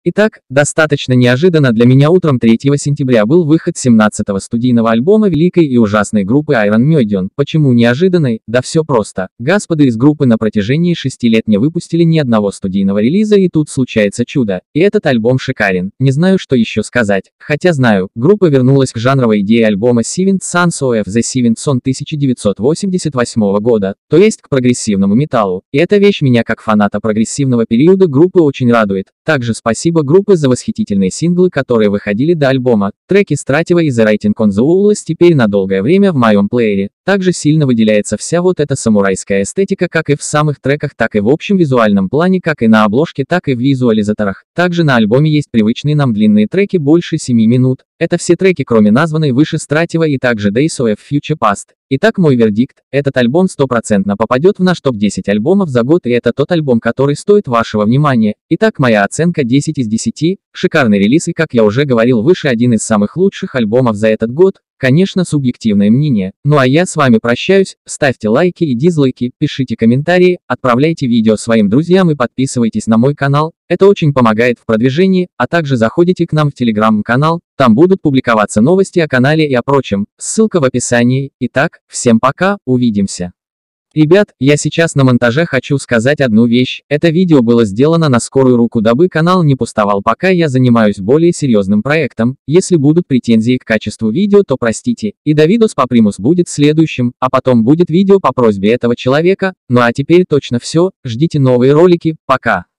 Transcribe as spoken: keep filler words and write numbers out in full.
Итак, достаточно неожиданно для меня утром третьего сентября был выход семнадцатого студийного альбома великой и ужасной группы Iron Maiden. Почему неожиданный? Да все просто. Господа из группы на протяжении шести лет не выпустили ни одного студийного релиза, и тут случается чудо. И этот альбом шикарен. Не знаю, что еще сказать. Хотя знаю, группа вернулась к жанровой идее альбома Seventh Sons of the Seventh Son тысяча девятьсот восемьдесят восьмого года, то есть к прогрессивному металлу. И эта вещь меня как фаната прогрессивного периода группы очень радует. Также спасибо группы за восхитительные синглы, которые выходили до альбома. Треки Strativa и The Writing on the Wall теперь на долгое время в моем плеере. Также сильно выделяется вся вот эта самурайская эстетика как и в самых треках, так и в общем визуальном плане, как и на обложке, так и в визуализаторах. Также на альбоме есть привычные нам длинные треки больше семи минут. Это все треки, кроме названной выше Strativa и также Days of Future Past. Итак, мой вердикт, этот альбом стопроцентно попадет в наш топ десять альбомов за год, и это тот альбом, который стоит вашего внимания. Итак, моя оценка десять из десяти, шикарный релиз и, как я уже говорил выше, один из самых лучших альбомов за этот год. Конечно, субъективное мнение. Ну а я с вами прощаюсь, ставьте лайки и дизлайки, пишите комментарии, отправляйте видео своим друзьям и подписывайтесь на мой канал, это очень помогает в продвижении, а также заходите к нам в телеграм-канал, там будут публиковаться новости о канале и о прочем, ссылка в описании. Итак, всем пока, увидимся. Ребят, я сейчас на монтаже хочу сказать одну вещь, это видео было сделано на скорую руку, дабы канал не пустовал, пока я занимаюсь более серьезным проектом. Если будут претензии к качеству видео, то простите, и Давидос Папримус будет следующим, а потом будет видео по просьбе этого человека. Ну а теперь точно все, ждите новые ролики, пока.